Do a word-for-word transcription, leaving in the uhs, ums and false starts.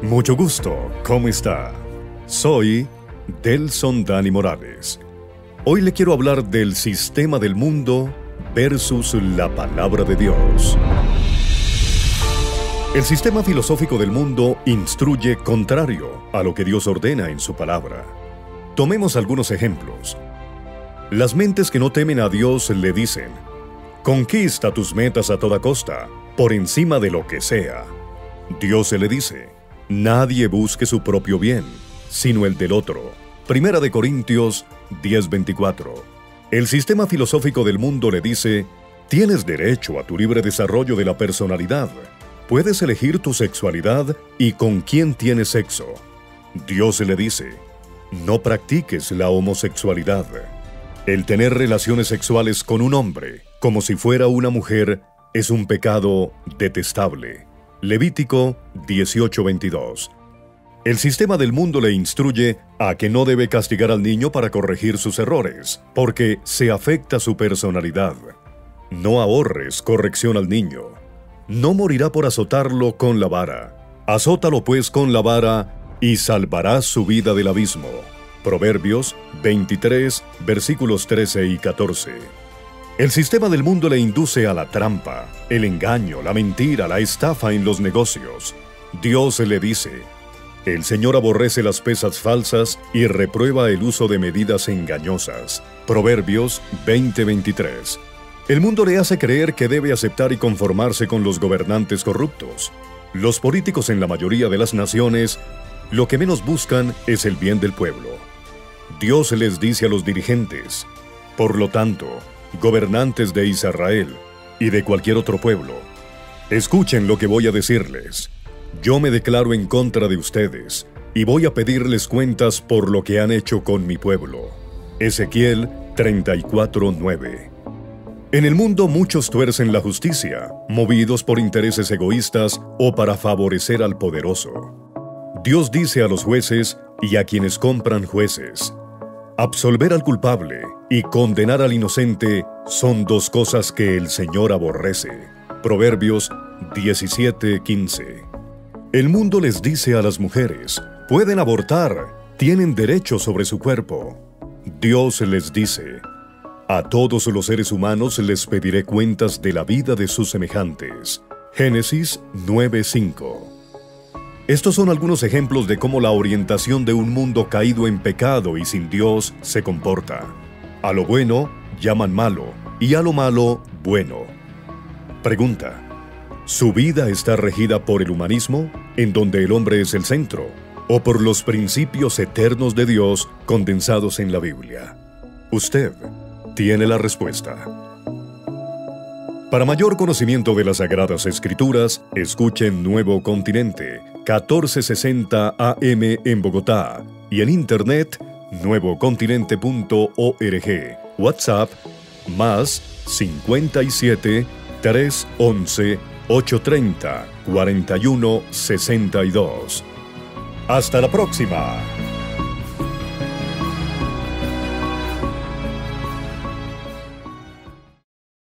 Mucho gusto, ¿cómo está? Soy Delson Dani Morales. Hoy le quiero hablar del sistema del mundo versus la palabra de Dios. El sistema filosófico del mundo instruye contrario a lo que Dios ordena en su palabra. Tomemos algunos ejemplos. Las mentes que no temen a Dios le dicen: conquista tus metas a toda costa, por encima de lo que sea. Dios se le dice: nadie busque su propio bien, sino el del otro. Primera de Corintios diez veinticuatro. El sistema filosófico del mundo le dice: tienes derecho a tu libre desarrollo de la personalidad. Puedes elegir tu sexualidad y con quién tienes sexo. Dios se le dice: no practiques la homosexualidad. El tener relaciones sexuales con un hombre, como si fuera una mujer, es un pecado detestable. Levítico dieciocho veintidós. El sistema del mundo le instruye a que no debe castigar al niño para corregir sus errores, porque se afecta su personalidad. No ahorres corrección al niño. No morirá por azotarlo con la vara. Azótalo pues con la vara y salvarás su vida del abismo. Proverbios veintitrés, versículos trece y catorce. El sistema del mundo le induce a la trampa, el engaño, la mentira, la estafa en los negocios. Dios le dice: el Señor aborrece las pesas falsas y reprueba el uso de medidas engañosas. Proverbios veinte veintitrés. El mundo le hace creer que debe aceptar y conformarse con los gobernantes corruptos. Los políticos en la mayoría de las naciones lo que menos buscan es el bien del pueblo. Dios les dice a los dirigentes: por lo tanto, gobernantes de Israel y de cualquier otro pueblo, escuchen lo que voy a decirles. Yo me declaro en contra de ustedes y voy a pedirles cuentas por lo que han hecho con mi pueblo. Ezequiel treinta y cuatro nueve. En el mundo muchos tuercen la justicia, movidos por intereses egoístas o para favorecer al poderoso. Dios dice a los jueces y a quienes compran jueces: absolver al culpable y condenar al inocente son dos cosas que el Señor aborrece. Proverbios diecisiete quince. El mundo les dice a las mujeres: pueden abortar, tienen derecho sobre su cuerpo. Dios les dice: a todos los seres humanos les pediré cuentas de la vida de sus semejantes. Génesis nueve cinco. Estos son algunos ejemplos de cómo la orientación de un mundo caído en pecado y sin Dios se comporta. A lo bueno llaman malo y a lo malo bueno. Pregunta: ¿su vida está regida por el humanismo, en donde el hombre es el centro, o por los principios eternos de Dios condensados en la Biblia? Usted tiene la respuesta. Para mayor conocimiento de las Sagradas Escrituras, escuchen Nuevo Continente, catorce sesenta A M en Bogotá, y en internet, nuevo continente punto org. WhatsApp, más cincuenta y siete, trescientos once, ochocientos treinta, cuarenta y uno sesenta y dos. ¡Hasta la próxima!